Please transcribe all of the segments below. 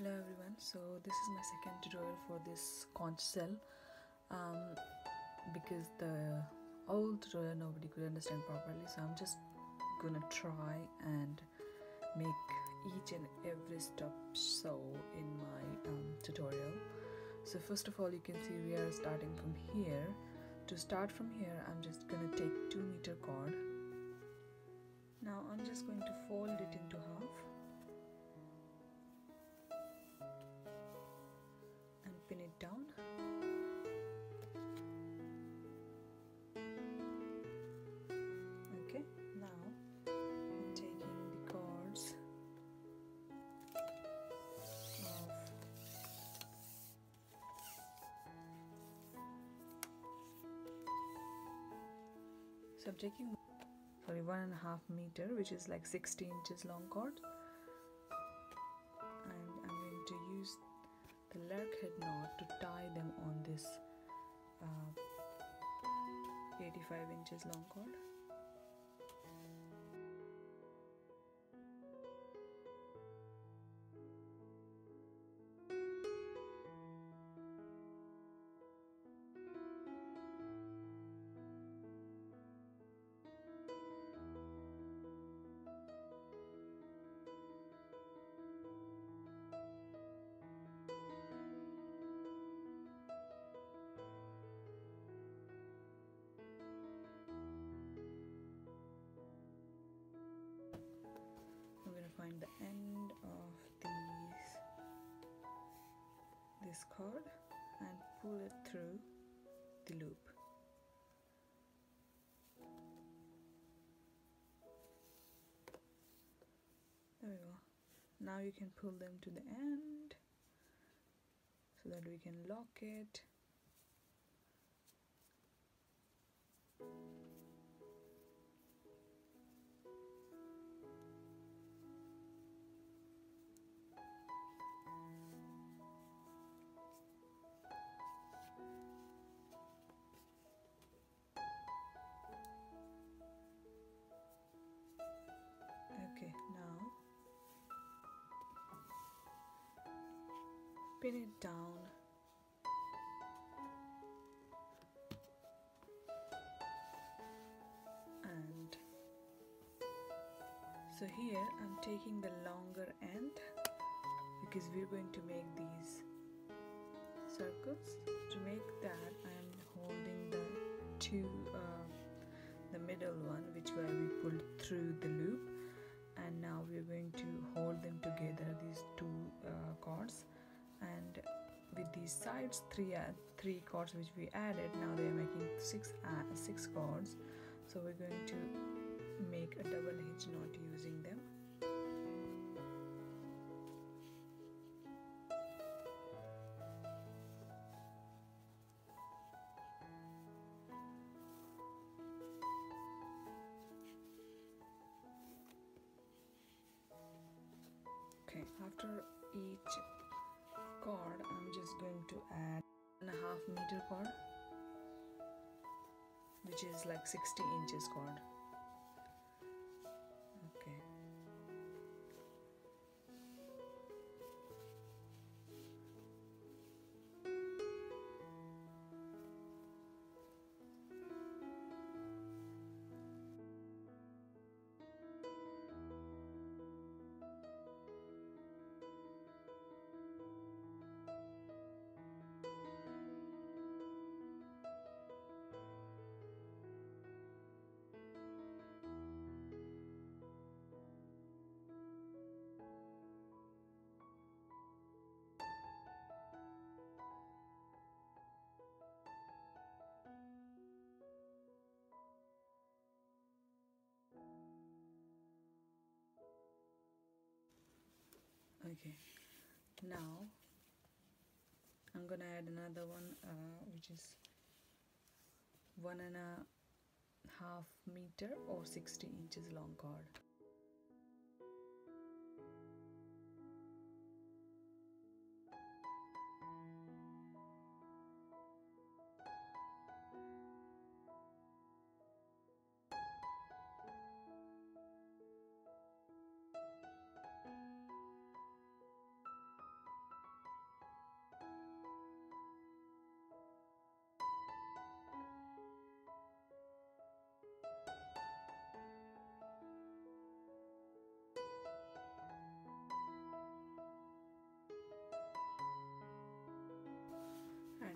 Hello everyone, so this is my second tutorial for this conch shell because the old tutorial nobody could understand properly, so I'm just gonna try and make each and every step so in my tutorial. So first of all, you can see we are starting from here. To start from here, I'm just gonna take 2-meter cord. Now I'm just going to fold it into half and pin it down. Okay, now I'm taking the cords of so I'm taking 1.5 meter, which is like 60 inches long cord, and I'm going to use the lark head knot to tie them on this 85 inches long cord. I'm going to find the end of this cord and pull it through the loop. There we go. Now you can pull them to the end so that we can lock it. Okay, now pin it down and so here I'm taking the longer end because we're going to make these circles. To make that, I am holding the middle one, which where we pulled through the loop, and now we're going to hold them together, these two cords, and with these sides three cords which we added, now they are making six cords. So we're going to make a double hitch knot using them. Okay, after each cord, I'm just going to add 1.5 meter cord, which is like 60 inches cord. Okay. Okay, now I'm gonna add another one which is 1.5 meter or 60 inches long cord.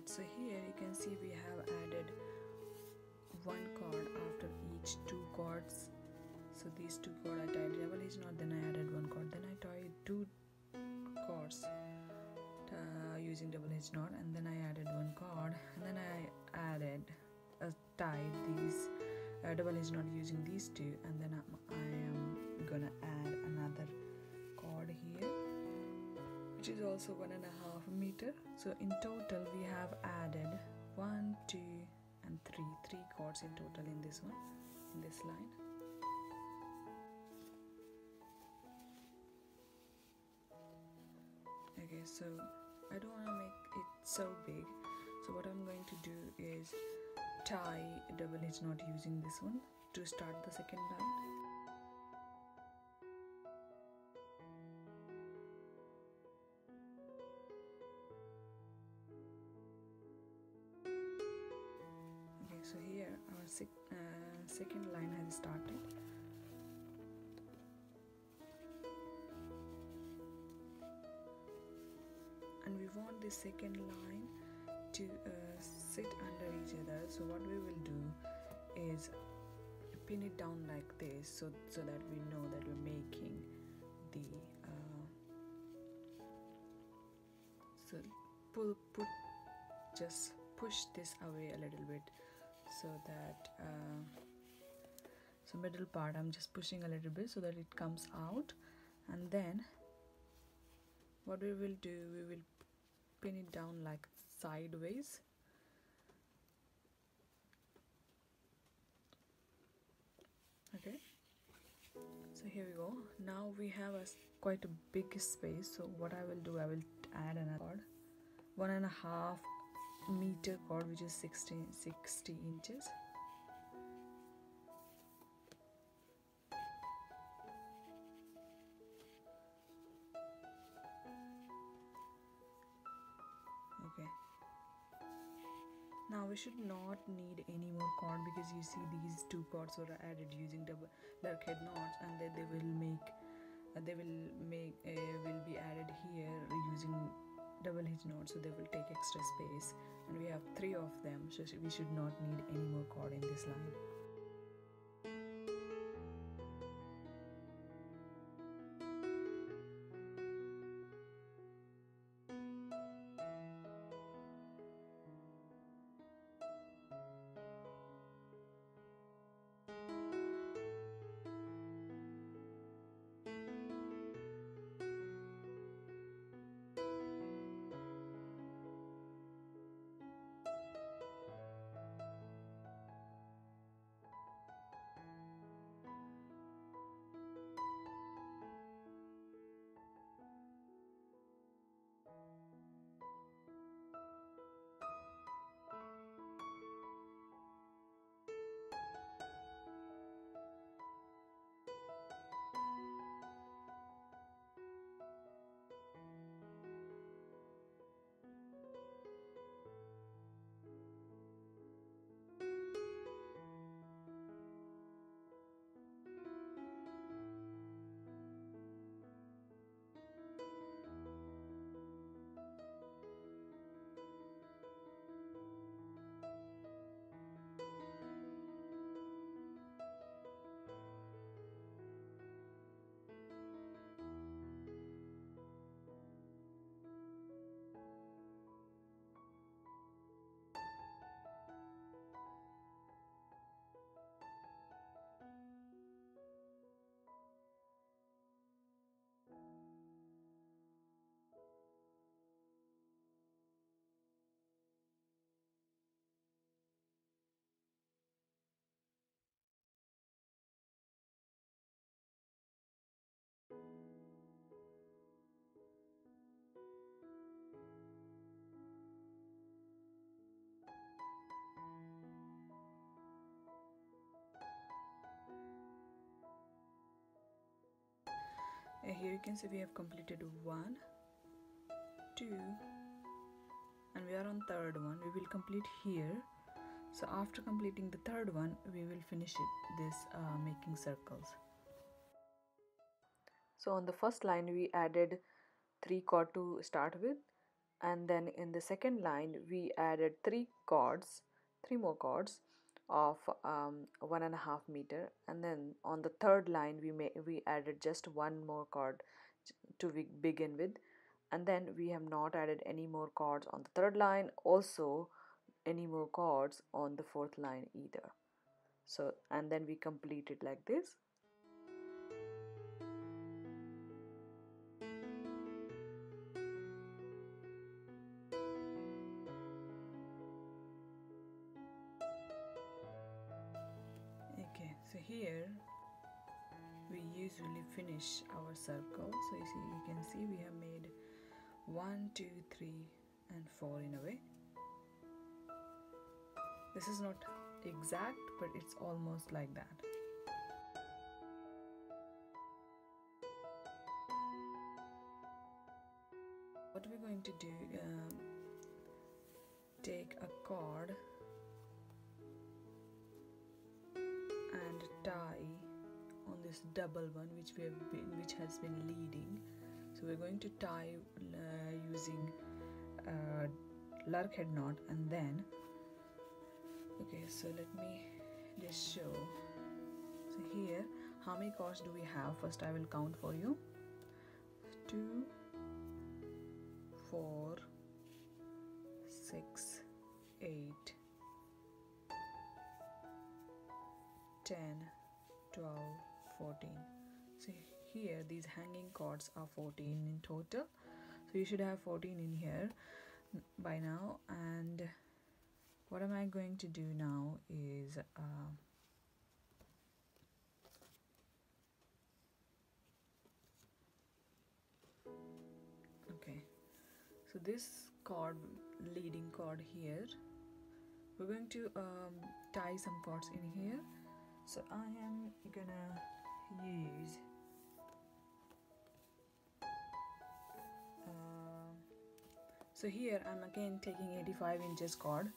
So here you can see we have added one cord after each two cords. So these two cords I tied double hitch knot, then I added one cord, then I tied two cords using double hitch knot, and then I added one cord, and then I added tied these double hitch knot using these two, and then I am gonna add another cord here, which is also 1.5 meter. So in total we have added 1, 2 and 3 cords in total in this one, in this line. Okay, so I don't want to make it so big, so what I'm going to do is tie a double hitch knot using this one to start the second line. Okay, so here our second line has started. And we want the second line to sit under each other, so what we will do is pin it down like this, so that we know that we're making the so just push this away a little bit, so that so middle part I'm just pushing a little bit so that it comes out, and then what we will do, we will pin it down like sideways. Okay, so here we go. Now we have quite a big space, so what I will do, I will add another cord, 1.5 meter cord, which is 60 inches. Okay, now we should not need any more cord, because you see these two cords were added using double lark head knots, and then they will be added here using double hitch knots, so they will take extra space, and we have 3 of them, so we should not need any more cord in this line. Here you can see we have completed 1, 2, and we are on third one. We will complete here. So after completing the third one, we will finish this making circles. So on the first line we added 3 cord to start with, and then in the second line we added three more cords of 1.5 meter, and then on the third line we added just one more cord to begin with, and then we have not added any more cords on the third line, also any more cords on the fourth line either. So, and then we complete it like this. Okay, so here we usually finish our circle. So you can see we have made 1, 2, 3 and 4 in a way. This is not exact, but it's almost like that. What we're going to do, take a cord and tie on this double one which has been leading. So we're going to tie using lark head knot, and then okay, so let me just show. So here, how many cords do we have? First I will count for you. 2, 4, 6, 8, 10, 12, 14. So here these hanging cords are 14 in total. So you should have 14 in here by now. And what am I going to do now is okay, so this cord, leading cord here, we're going to tie some cords in here. So I am gonna use so here I'm again taking 85 inches cord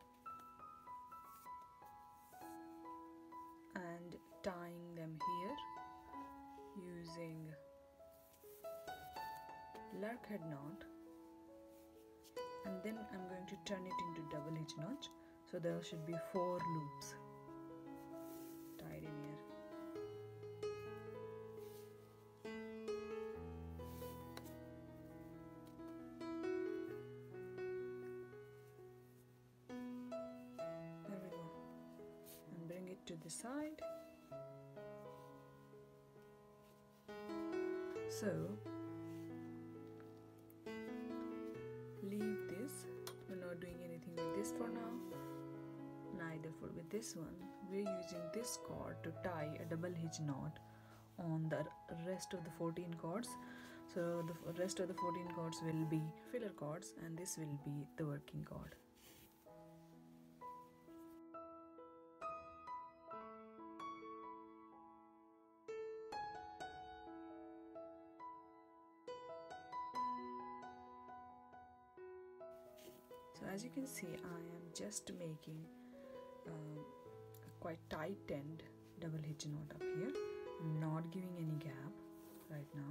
and tying them here using lark head knot, and then I'm going to turn it into double hitch knot. So there should be 4 loops tied in here. There we go. And bring it to the side. So leave this. We're not doing anything with this for now, neither with this one. We're using this cord to tie a double hitch knot on the rest of the 14 cords. So the rest of the 14 cords will be filler cords, and this will be the working cord. So as you can see, I am just making a quite tight end double hitch knot up here. I'm not giving any gap right now.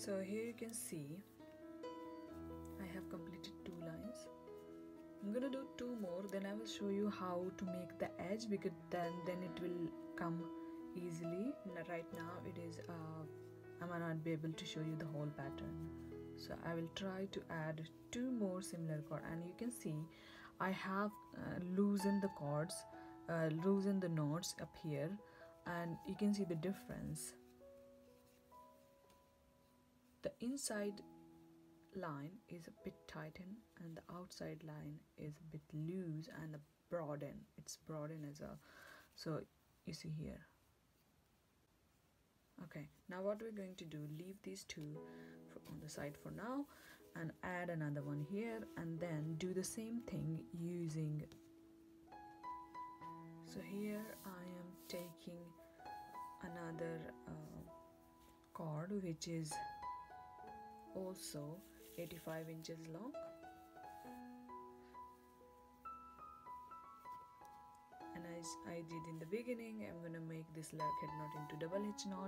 So here you can see I have completed 2 lines. I'm gonna do 2 more, then I will show you how to make the edge, because then it will come easily. Right now it is I might not be able to show you the whole pattern, so I will try to add 2 more similar cord. And you can see I have loosened the cords, loosened the knots up here, and you can see the difference. The inside line is a bit tightened and the outside line is a bit loose and broaden. It's broaden as well. So you see here. Okay, now what we're going to do, leave these 2 on the side for now and add another one here, and then do the same thing using. So here I am taking another cord which is also 85 inches long, and as I did in the beginning, I'm gonna make this lark head knot into double hitch knot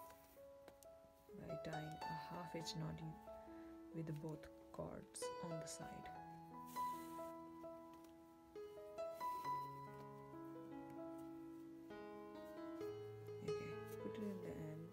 by tying a half hitch knot with both cords on the side. Okay, put it in the end.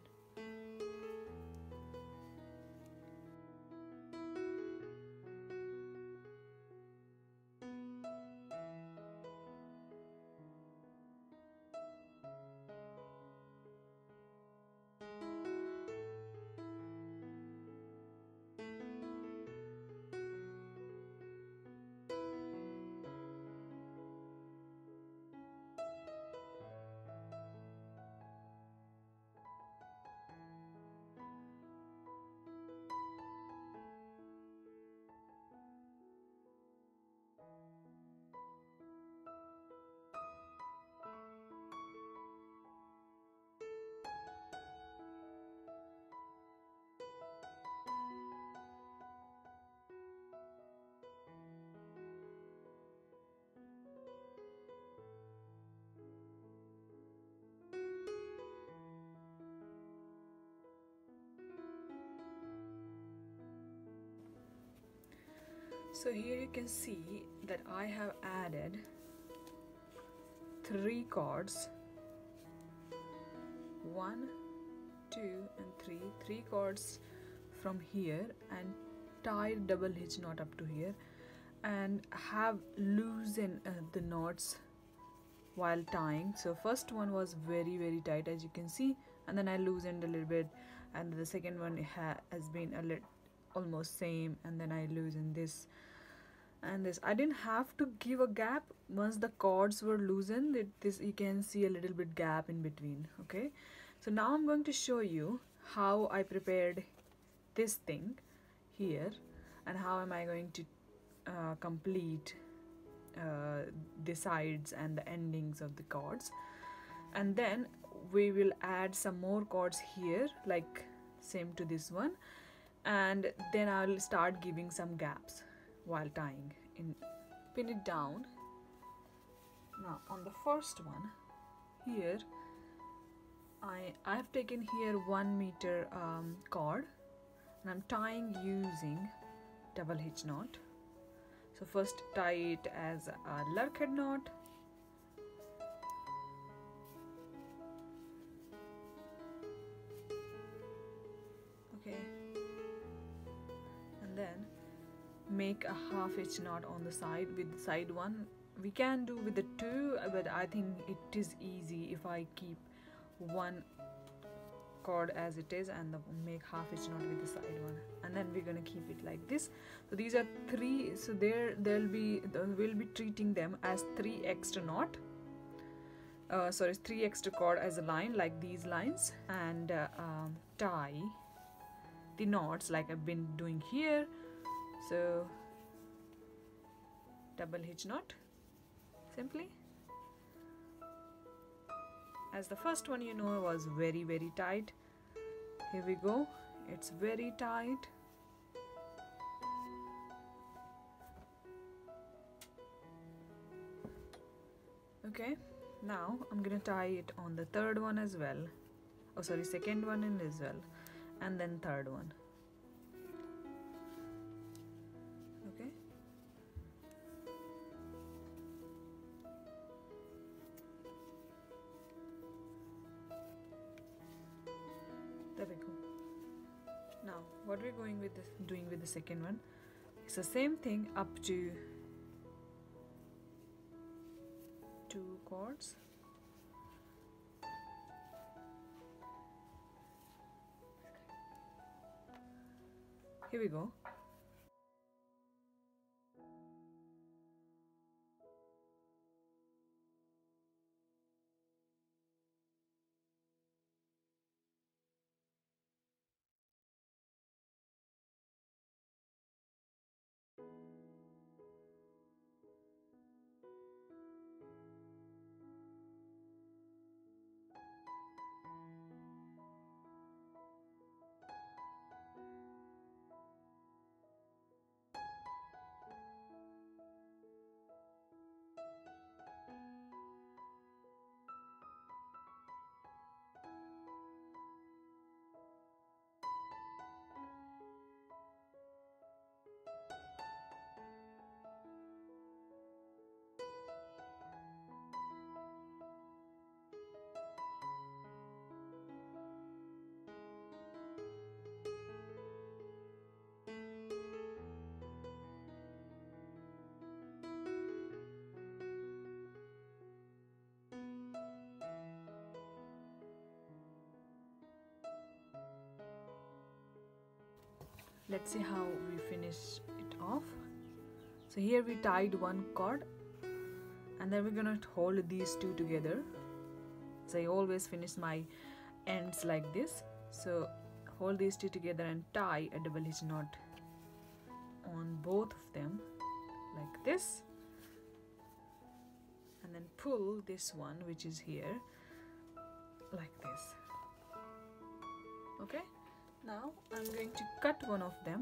So here you can see that I have added 3 cords, 1, 2 and 3 cords from here, and tied double hitch knot up to here, and have loosened the knots while tying. So first one was very tight, as you can see, and then I loosened a little bit, and the second one has been a little almost same, and then I loosened this and this. I didn't have to give a gap. Once the cords were loosened, this you can see a little bit gap in between. Okay, so now I'm going to show you how I prepared this thing here, and how am I going to complete the sides and the endings of the cords. And then we will add some more cords here, like same to this one, and then I'll start giving some gaps while tying. Pin it down. Now on the first one here, I've taken here 1 meter cord, and I'm tying using double hitch knot. So first tie it as a lark head knot, okay, and then make a half hitch knot on the side with the side one. We can do with the 2, but I think it is easy if I keep 1 cord as it is and make half hitch knot with the side one, and then we're gonna keep it like this. So these are 3, so we'll be treating them as 3 extra knot, 3 extra cord as a line, like these lines, and tie the knots like I've been doing here. So double hitch knot simply, as the first one, you know, was very tight. Here we go, it's very tight. Okay, now I'm gonna tie it on the third one as well. Oh sorry, second one in as well, and then third one. what we're doing with the second one, it's the same thing up to 2 cords. Here we go. Let's see how we finish it off. So here we tied 1 cord, and then we're gonna hold these 2 together. So I always finish my ends like this. So hold these 2 together and tie a double hitch knot on both of them like this, and then pull this one, which is here, like this. Okay, now I'm going to cut one of them,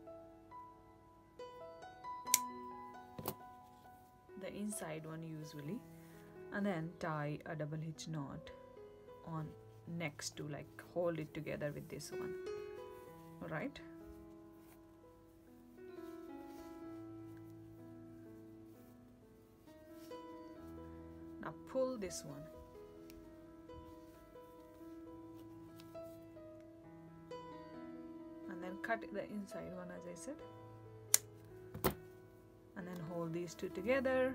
the inside one usually, and then tie a double hitch knot on next to, like hold it together with this one. All right, now pull this one, and then cut the inside one as I said, and then hold these 2 together.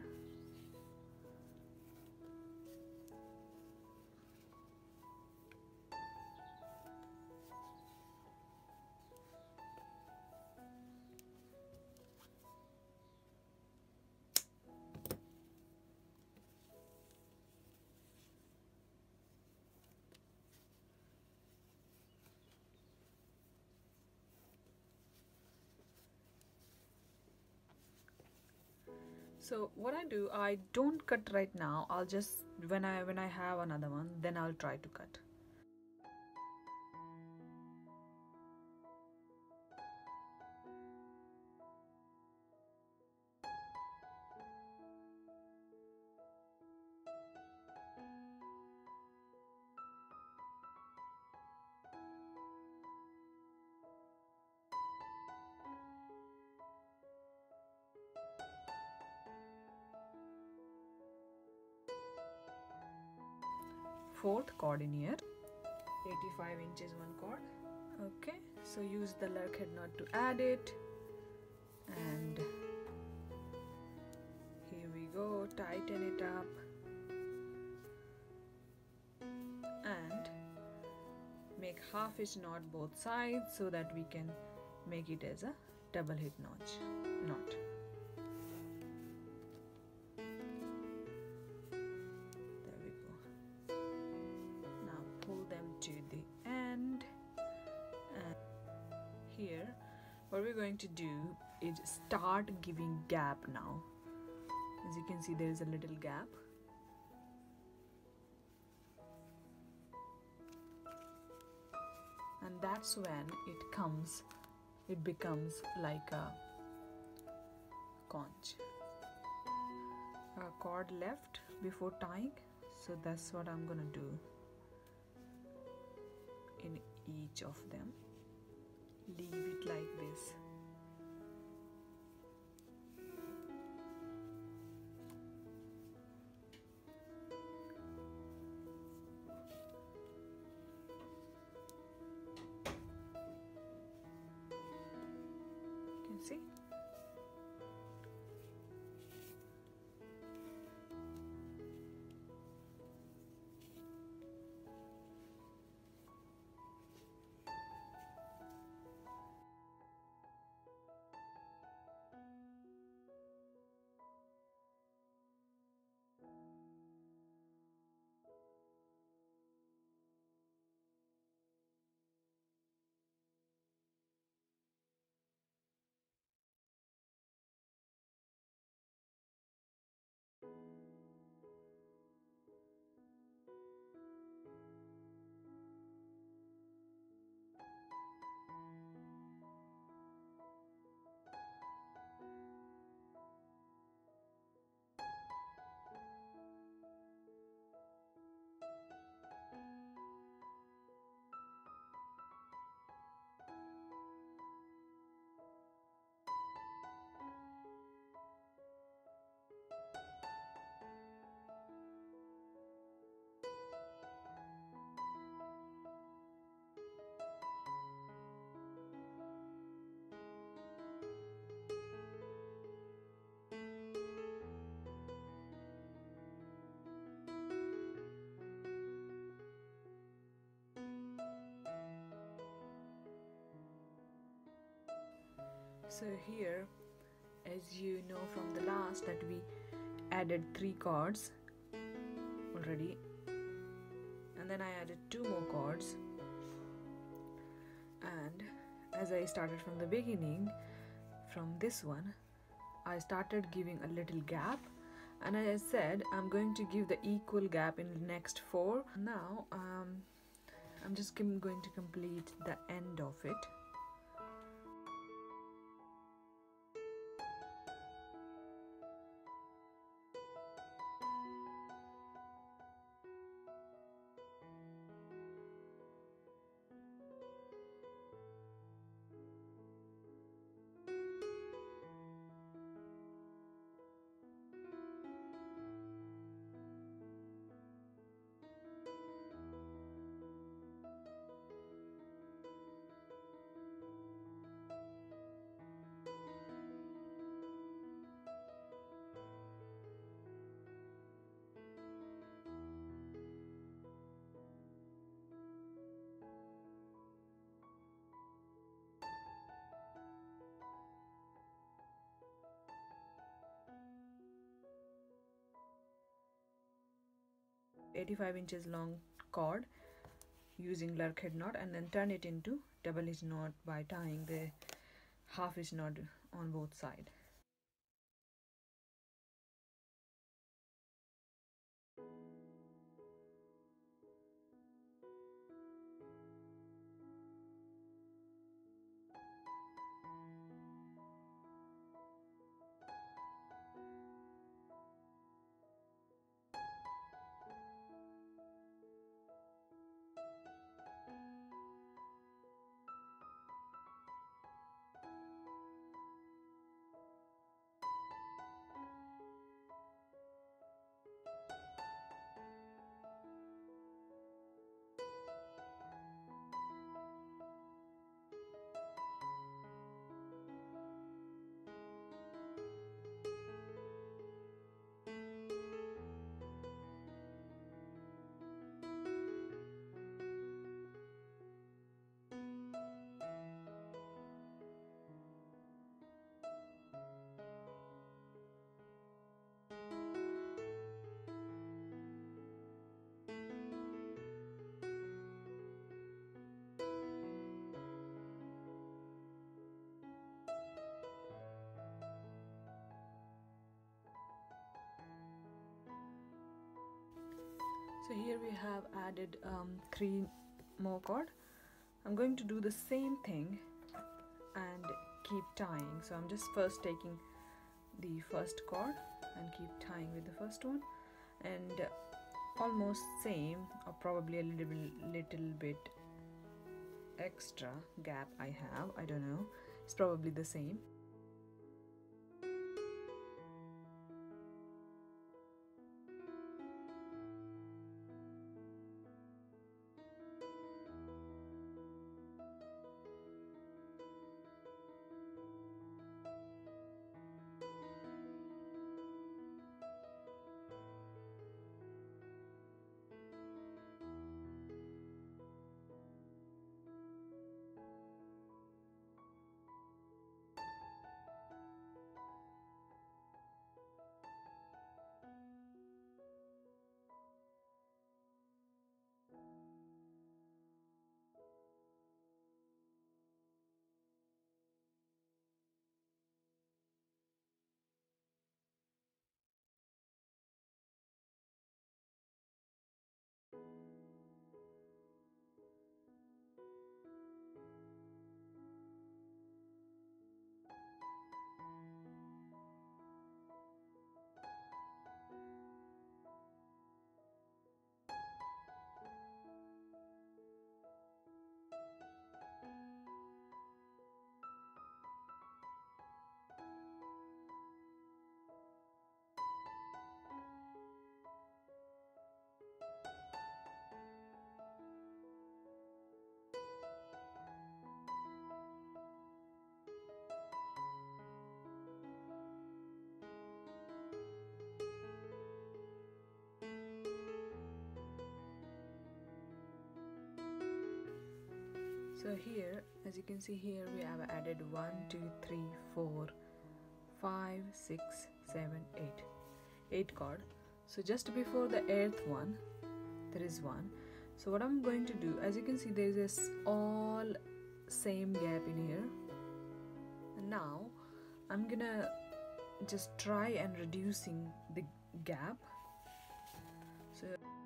So what I do, I don't cut right now. I'll just, when I have another one, then I'll try to cut. Fourth cord in here, 85 inches 1 cord. Okay, so use the lark head knot to add it, and here we go, tighten it up and make half hitch knot both sides so that we can make it as a double hitch knot. To the end, and here what we're going to do is start giving gap now. As you can see, there is a little gap, and that's when it becomes like a conch. A cord left before tying, so that's what I'm gonna do in each of them. Leave it like this. see. So here, as you know from the last, that we added 3 cords already, and then I added 2 more cords. And as I started from the beginning, from this one I started giving a little gap, and as I said, I'm going to give the equal gap in the next 4. Now I'm just going to complete the end of it. .85" long cord using lark head knot, and then turn it into double hitch knot by tying the half hitch knot on both sides. So here we have added 3 more cord. I'm going to do the same thing and keep tying. So I'm just first taking the first cord and keep tying with the first one, and almost same, or probably a little bit extra gap I have, I don't know, it's probably the same. So here, as you can see here, we have added 1 2 3 4 5 6 7 8 cord. So just before the 8th one there is one. So what I'm going to do, as you can see, there is this all same gap in here, and now I'm gonna just try and reducing the gap. So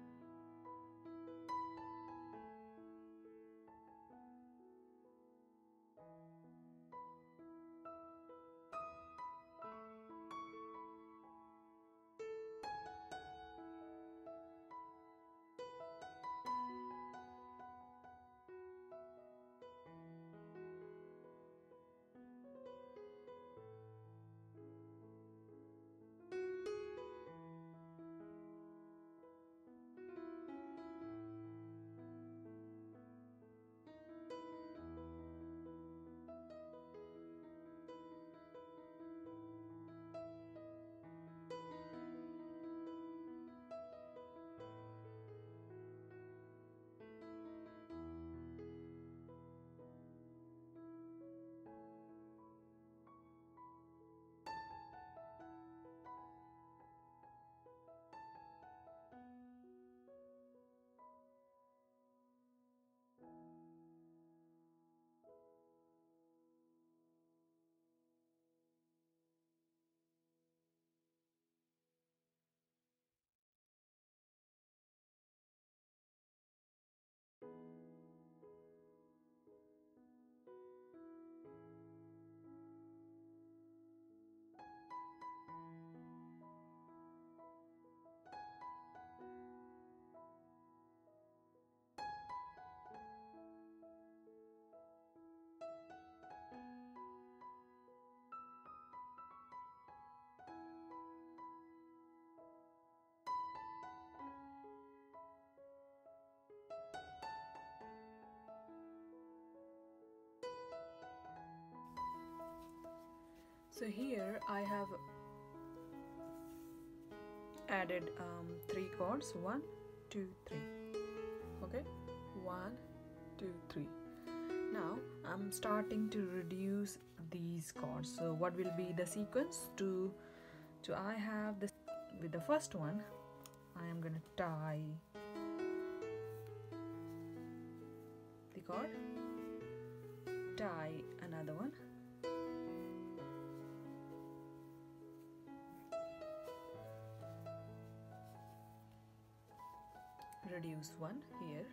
here I have added 3 cords, 1 2 3. Okay, 1 2 3. Now I'm starting to reduce these cords. So what will be the sequence? To I have this. With the first one I am gonna tie the cord, tie another one, reduce one here,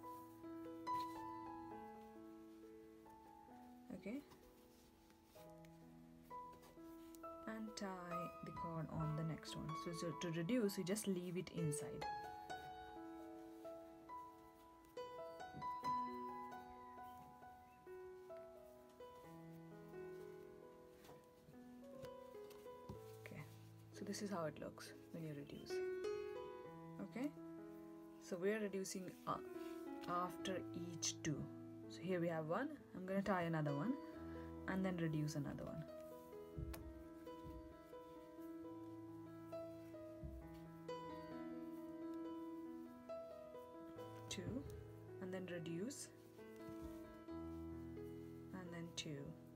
okay, and tie the cord on the next one. So to reduce, you just leave it inside. Okay, so this is how it looks when you reduce. Okay, so we are reducing after each 2. So here we have one, I'm going to tie another one and then reduce another one. Two, and then reduce, and then 2.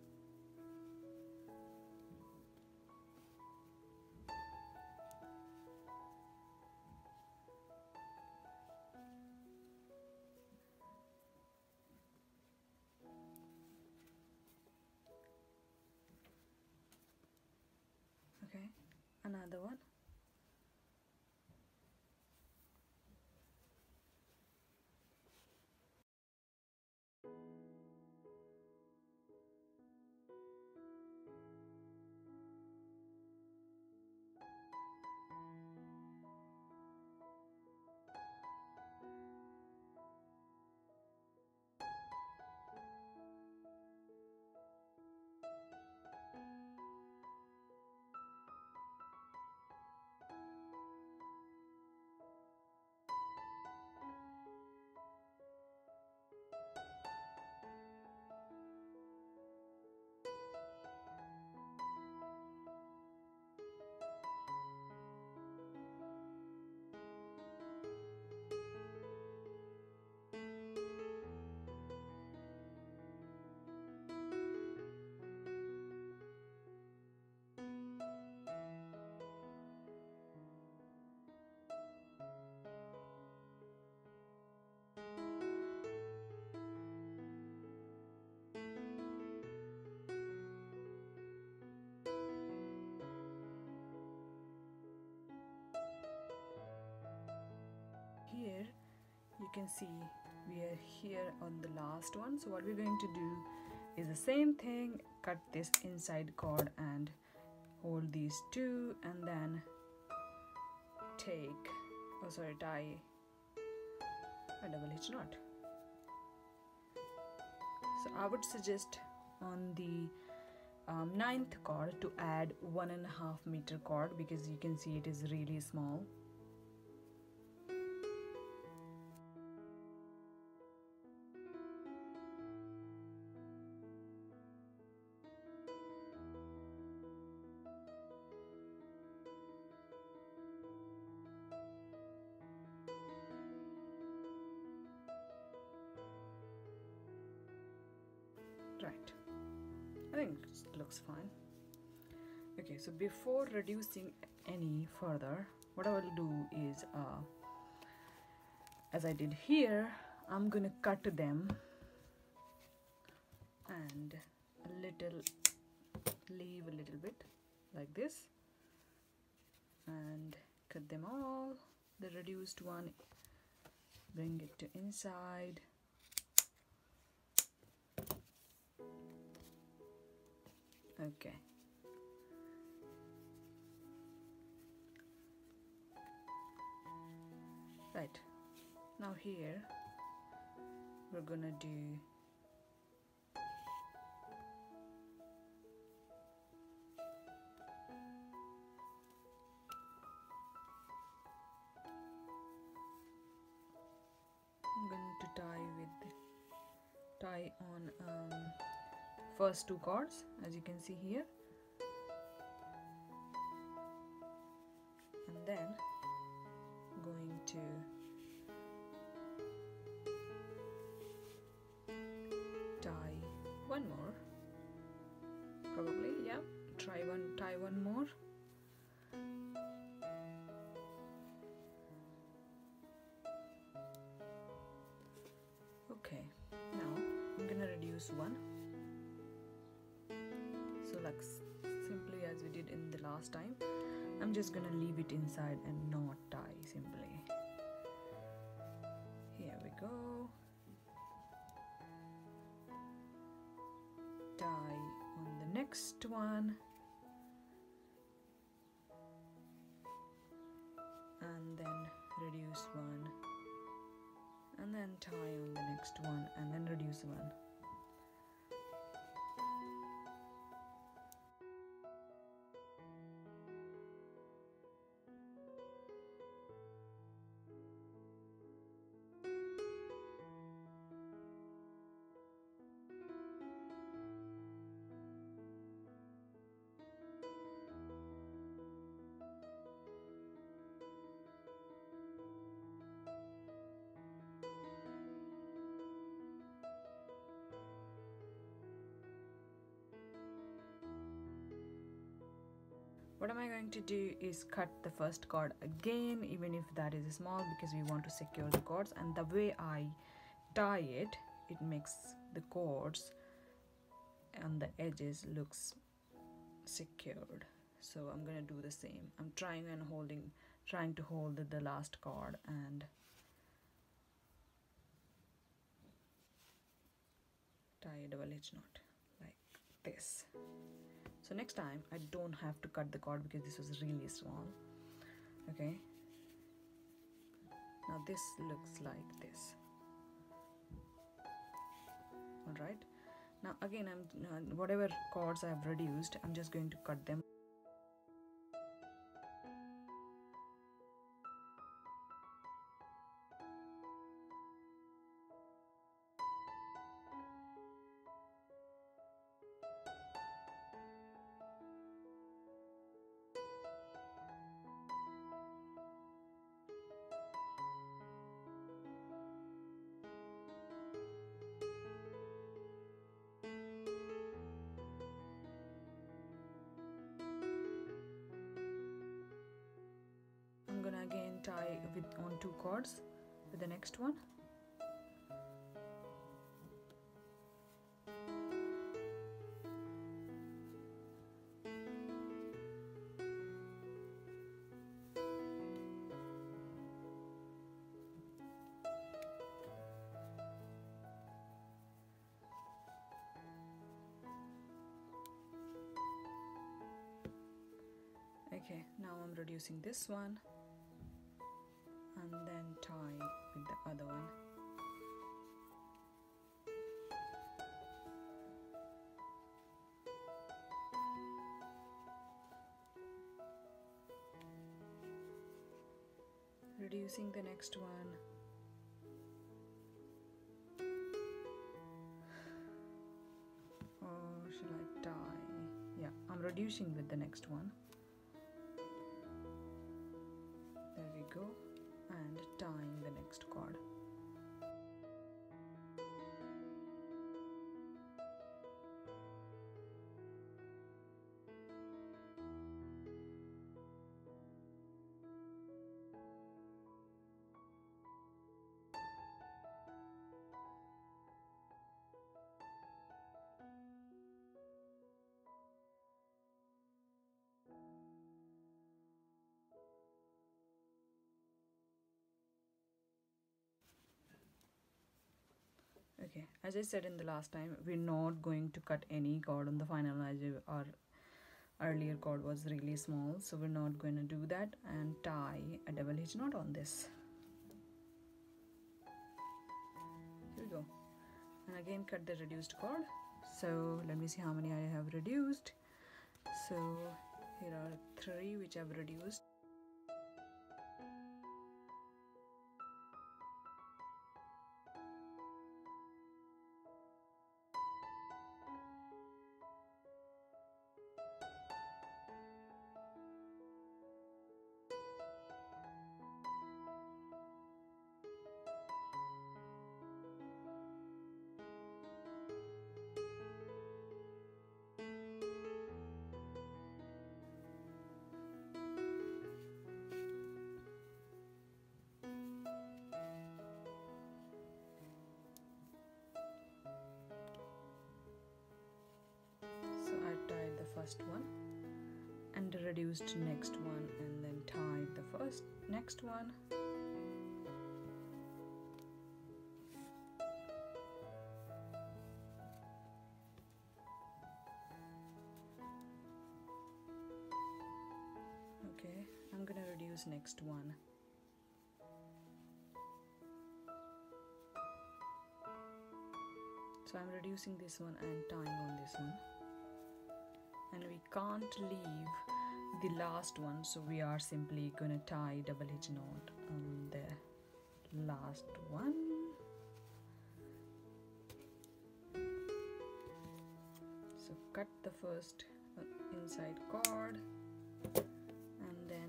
Okay, another one. here you can see we are here on the last one. So what we're going to do is the same thing, cut this inside cord and hold these two, and then tie a double hitch knot. So I would suggest on the 9th cord to add 1.5 meter cord, because you can see it is really small. Right, I think it looks fine. Okay, so before reducing any further, what I will do is as I did here, I'm gonna cut them and leave a little bit like this and cut them all. The reduced one, bring it to inside. Okay. Right. Now here we're gonna do I'm going to tie on first 2 cords, as you can see here, and then going to tie one more, probably, yeah, tie one more. Okay, now I'm gonna reduce one. So like simply as we did in the last time, I'm just gonna leave it inside and not tie simply. Here we go. Tie on the next one. And then reduce one. And then tie on the next one and then reduce one. What am I going to do is cut the first cord again, even if that is small, because we want to secure the cords. And the way I tie it, it makes the cords on the edges looks secured. So I'm gonna do the same. I'm trying to hold the last cord and tie a double hitch knot like this. So next time I don't have to cut the cord because this was really small. Okay, now this looks like this. All right, now again I'm whatever cords I have reduced, I'm just going to cut them. I'm gonna again tie on 2 cords with the next one. Okay, now I'm reducing this one and then tie with the other one. Reducing the next one. Or should I tie? Yeah, I'm reducing with the next one. There we go. And tying the next cord. Okay, as I said in the last time, we're not going to cut any cord on the final edge. Our earlier cord was really small, so we're not going to do that, and tie a double hitch knot on this. Here we go. And again cut the reduced cord. So let me see how many I have reduced. So here are 3 which I've reduced. First one and reduced next one, and then tied the next one. Okay, I'm gonna reduce next one. So I'm reducing this one and tying on this one. And we can't leave the last one, so we are simply gonna tie double hitch knot on the last one. So cut the first inside cord and then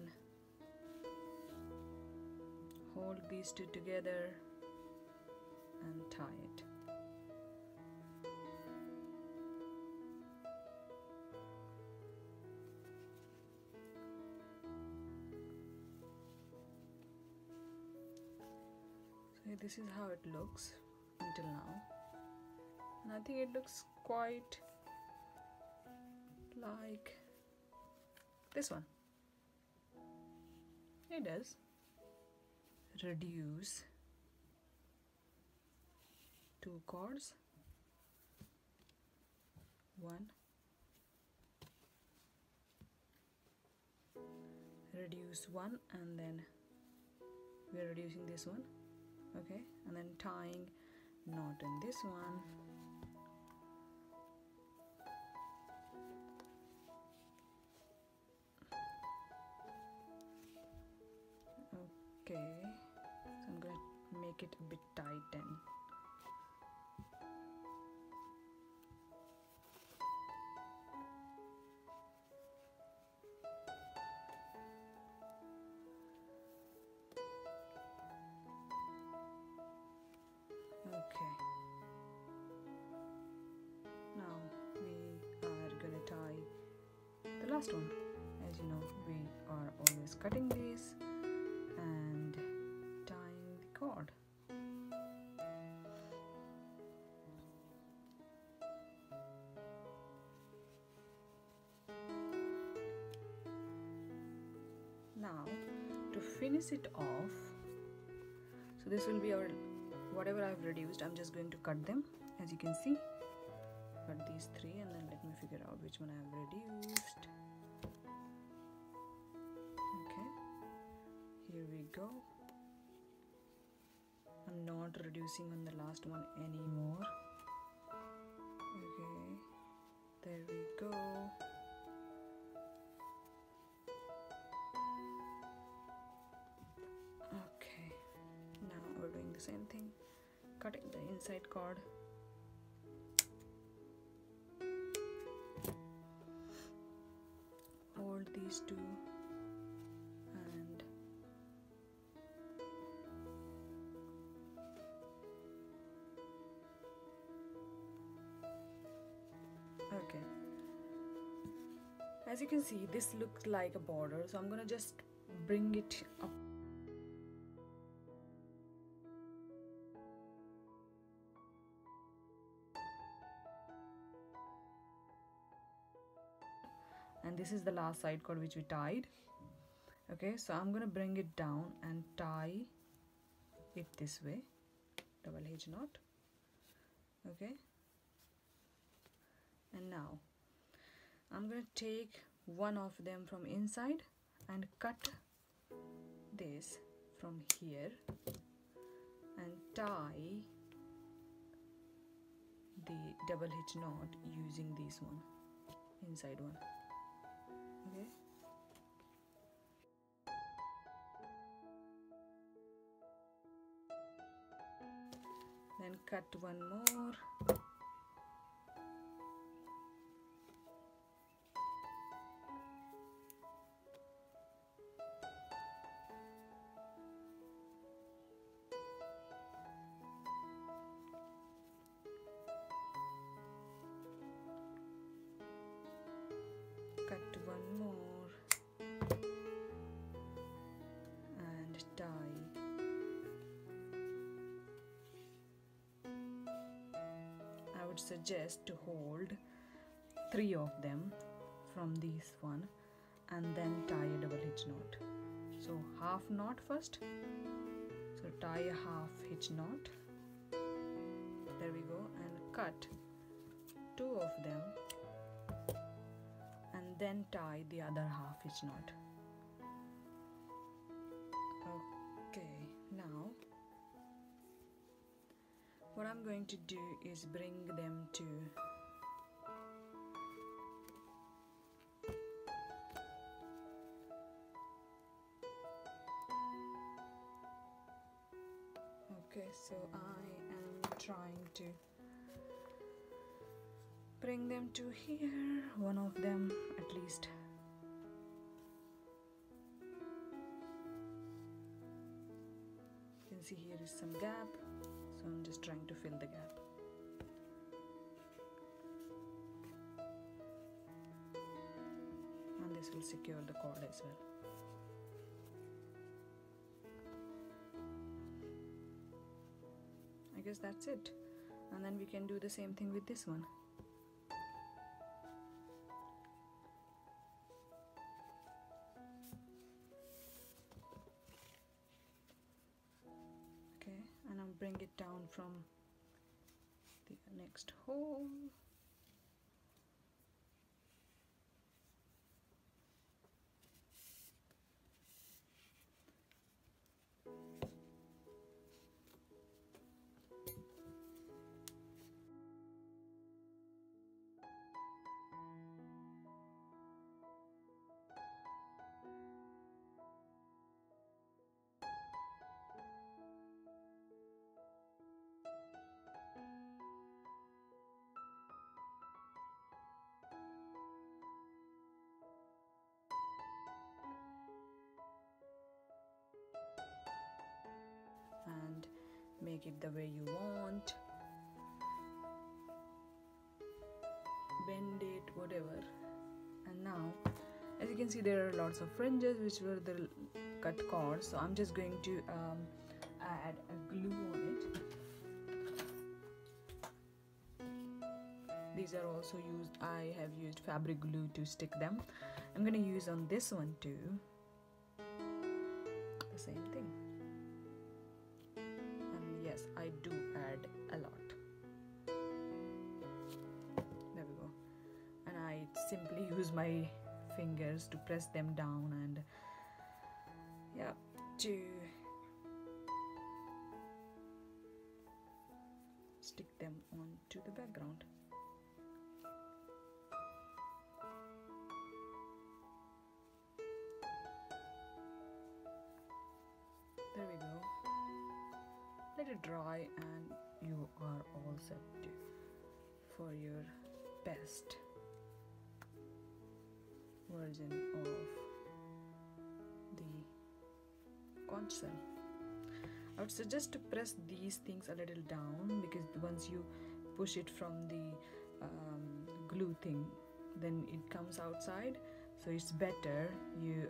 hold these two together and tie it. This is how it looks until now, and I think it looks quite like this one. It does. Reduce 2 cords, 1, reduce 1, and then we are reducing this one. Okay, and then tying knot in this one. Okay, so I'm going to make it a bit tight then. Okay, now we are gonna tie the last one. As you know, we are always cutting these and tying the cord. Now to finish it off, so this will be our whatever I've reduced. I'm just going to cut them, as you can see. Cut these 3 and then let me figure out which one I have reduced. go. I'm not reducing on the last one anymore. Okay, there we go. Okay, now we're doing the same thing, cutting the inside cord. Hold these two and okay, as you can see this looks like a border, so I'm gonna just bring it up. And this is the last side cord which we tied. Okay, so I'm gonna bring it down and tie it this way, double hitch knot. Okay, and now I'm gonna take one of them from inside and cut this from here and tie the double hitch knot using this one, inside one. Okay, then cut one more. Cut one more and tie. I would suggest to hold 3 of them from this one and then tie a double hitch knot. So half knot first, so tie a half hitch knot, there we go, and cut 2 of them and then tie the other half hitch knot. Okay, now what I'm going to do is bring them to okay, so I am trying to bring them to here, one of them at least. You can see here is some gap, so I'm just trying to fill the gap. And this will secure the cord as well. I guess that's it. And then we can do the same thing with this one. Okay, and I'll bring it down from the next hole. And make it the way you want, bend it, whatever. And now, as you can see, there are lots of fringes which were the cut cords, so I'm just going to add a glue on it. These are also used, I have used fabric glue to stick them. I'm going to use on this one too the same thing. Yes, I do add a lot. There we go. And I simply use my fingers to press them down, and yeah, to stick them onto the background. There we go. Let it dry and you are all set for your best version of the conch shell. I would suggest to press these things a little down, because once you push it from the glue thing, then it comes outside. So it's better you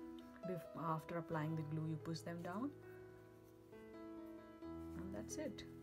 after applying the glue, you push them down, and that's it.